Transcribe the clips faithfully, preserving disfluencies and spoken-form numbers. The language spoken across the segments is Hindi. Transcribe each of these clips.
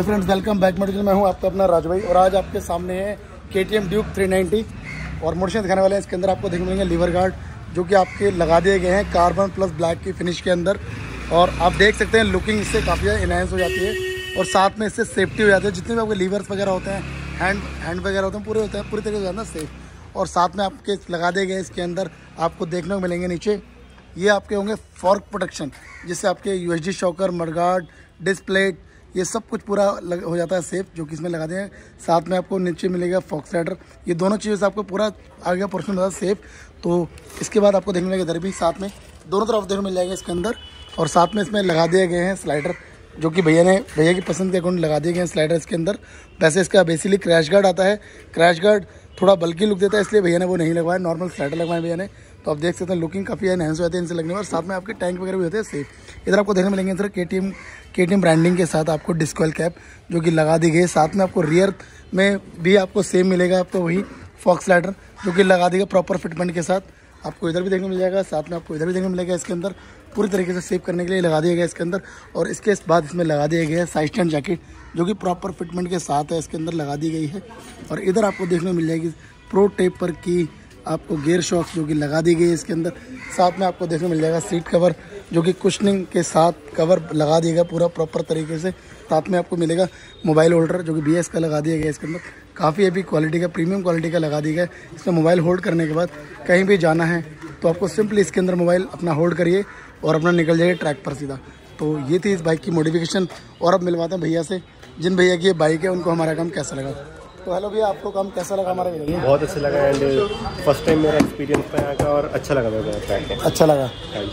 Hello friends, welcome back motorcycle. मैं हूं आपका अपना राजू भाई और आज आपके सामने है के T M Duke three ninety और मोटरसाइकिल दिखाने वाले हैं। इसके अंदर आपको देखने मिलेंगे लीवर गार्ड जो कि आपके लगा दिए गए हैं कार्बन प्लस ब्लैक की फिनिश के अंदर। और आप देख सकते हैं लुकिंग इससे काफ़ी ज़्यादा इनहेंस हो जाती है और साथ में इससे सेफ्टी हो जाती है। जितने भी आपके लीवर्स वगैरह होते हैं, हैंड हैंड वगैरह होते हैं, पूरे होते हैं पूरी तरीके से जाना सेफ। और साथ में आपके लगा दिए गए इसके अंदर आपको देखने को मिलेंगे नीचे ये आपके होंगे फॉर्क प्रोटेक्शन, जिससे आपके U H D shocker, mudguard, disc plate, ये सब कुछ पूरा लग, हो जाता है सेफ, जो कि इसमें लगा दें। साथ में आपको नीचे मिलेगा फॉक्स राइडर। ये दोनों चीज़ें से आपको पूरा आगे पोर्शन मिलता है सेफ। तो इसके बाद आपको देखने मिलेगा इधर भी साथ में दोनों तरफ देखने मिल जाएंगे इसके अंदर। और साथ में इसमें लगा दिए गए हैं स्लाइडर, जो कि भैया ने भैया की पसंद के अकॉर्डिंग लगा दिए गए हैं स्लाइडर इसके अंदर। वैसे इसका बेसिकली क्रैश गार्ड आता है, क्रैश गार्ड थोड़ा बल्कि लुक देता है, इसलिए भैया ने वो नहीं लगवाया, नॉर्मल स्लाइडर लगवाए भैया ने। तो आप देख सकते हैं लुकिंग काफ़ी एनहेंस हो जाती है इनसे लगने पर। साथ में आपके टैंक वगैरह भी होते हैं सेफ। इधर आपको देखने मिलेंगे इधर के टी एम के टी एम ब्रांडिंग के साथ आपको डिस्क ऑयल कैप जो कि लगा दी गई। साथ में आपको रियर में भी आपको सेम मिलेगा, आपको वही फॉक्स राइडर जो कि लगा देगा प्रॉपर फिटमेंट के साथ। आपको इधर भी देखने मिल जाएगा, साथ में आपको इधर भी देखने मिलेगा। इसके अंदर पूरी तरीके से सेव करने के लिए लगा दिया गया इसके अंदर। और इसके बाद इसमें लगा दिया गया है साइड स्टैंड जैकेट जो कि प्रॉपर फिटमेंट के साथ है, इसके अंदर लगा दी गई है। और इधर आपको देखने मिल जाएगी प्रो टेपर की आपको गियर शॉक्स जो कि लगा दी गई है इसके अंदर। साथ में आपको देखने मिल जाएगा सीट कवर जो कि कुशनिंग के साथ कवर लगा दिएगा पूरा प्रॉपर तरीके से। साथ में आपको मिलेगा मोबाइल होल्डर जो कि बी एस का लगा दिया गया इसके अंदर। काफ़ी अभी क्वालिटी का, प्रीमियम क्वालिटी का लगा दिया गया है। इसमें मोबाइल होल्ड करने के बाद कहीं भी जाना है तो आपको सिंपली इसके अंदर मोबाइल अपना होल्ड करिए और अपना निकल जाइए ट्रैक पर सीधा। तो ये थी इस बाइक की मॉडिफिकेशन। और अब मिलवाते हैं भैया से, जिन भैया की ये बाइक है उनको हमारा काम कैसा लगा। तो हेलो भैया, आपको काम कैसा लगा हमारा? बहुत अच्छा लगा एंड फर्स्ट टाइम मेरा एक्सपीरियंस था यहाँ का और अच्छा लगा मेरे को। अच्छा लगा।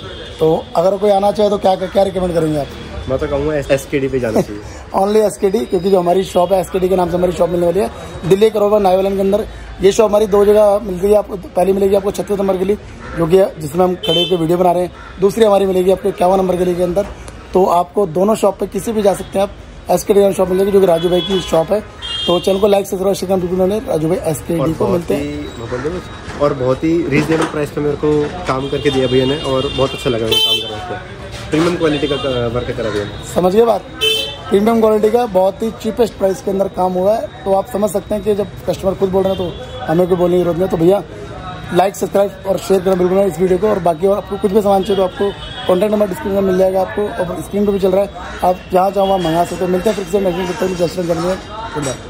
तो अगर कोई आना चाहे तो क्या क्या रिकमेंड करेंगे आप? मैं तो कहूँगा एस के डी पे जाना चाहिए। ओनली एस के डी, क्योंकि जो हमारी शॉप है एस के डी के नाम से हमारी शॉप मिलने वाली है दिल्ली करोबर नाइवलन के अंदर। ये शॉप हमारी दो जगह मिलती है आपको। पहली मिलेगी आपको छत्तीस नंबर गली जो कि जिसमें हम खड़े होकर वीडियो बना रहे हैं। दूसरी हमारी मिलेगी आपको इक्यावन नंबर गली के अंदर। तो आपको दोनों शॉप पे किसी भी जा सकते हैं आप। एस के डी शॉप मिलेगी जो कि राजू भाई की शॉप है। तो चैनल को लाइक सब्सक्राइब शेयर करना ने राजू भाई एस के डी को मिलते हैं। और बहुत ही रीजनेबल प्राइस पे मेरे को काम करके दिया भैया ने और बहुत अच्छा लगा मेरे काम करने से। प्रीमियम क्वालिटी का वर्क करा भैया ने। समझ गए बात? प्रीमियम क्वालिटी का बहुत ही चीपेस्ट प्राइस के अंदर काम हुआ है। तो आप समझ सकते हैं कि जब कस्टमर खुद बोल रहे हैं तो हमें कोई बोलने की जरूरत नहीं। तो भैया लाइक सब्सक्राइब और शेयर करना बिल्कुल इस वीडियो को। और बाकी और आपको कुछ भी सामान चाहिए तो आपको कॉन्टैक्ट नंबर डिस्क्रिप्शन में मिल जाएगा आपको, और स्क्रीन पर भी चल रहा है। आप जहाँ चाहो वहाँ मंगा सकते हो। मिलते हैं फिर से नेक्स्ट जस्ट करने